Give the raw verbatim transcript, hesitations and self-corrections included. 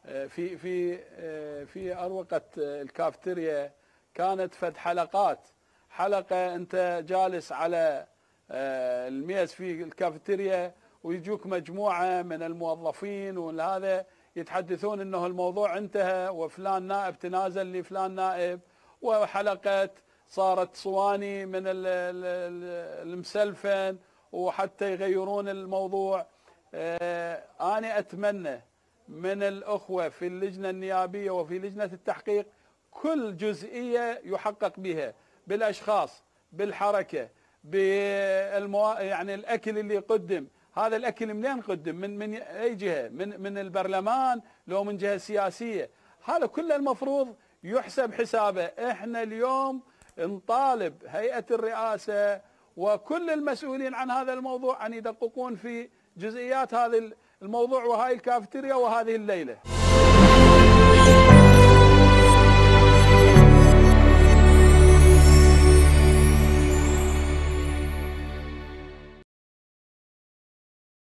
في في في أروقة الكافتيريا كانت فد حلقات، حلقة أنت جالس على الميز في الكافتيريا ويجوك مجموعة من الموظفين وهذا يتحدثون انه الموضوع انتهى وفلان نائب تنازل لفلان نائب، وحلقة صارت صواني من المسلفن وحتى يغيرون الموضوع. أنا أتمنى من الأخوة في اللجنة النيابية وفي لجنة التحقيق كل جزئية يحقق بها، بالأشخاص، بالحركة، بالمو... يعني الأكل اللي يقدم، هذا الأكل منين قدم؟ من من أي جهة؟ من من البرلمان لو من جهة سياسية؟ هذا كله المفروض يحسب حسابه. احنا اليوم نطالب هيئة الرئاسة وكل المسؤولين عن هذا الموضوع أن يدققون في جزئيات هذا الموضوع وهاي الكافتيريا وهذه الليلة.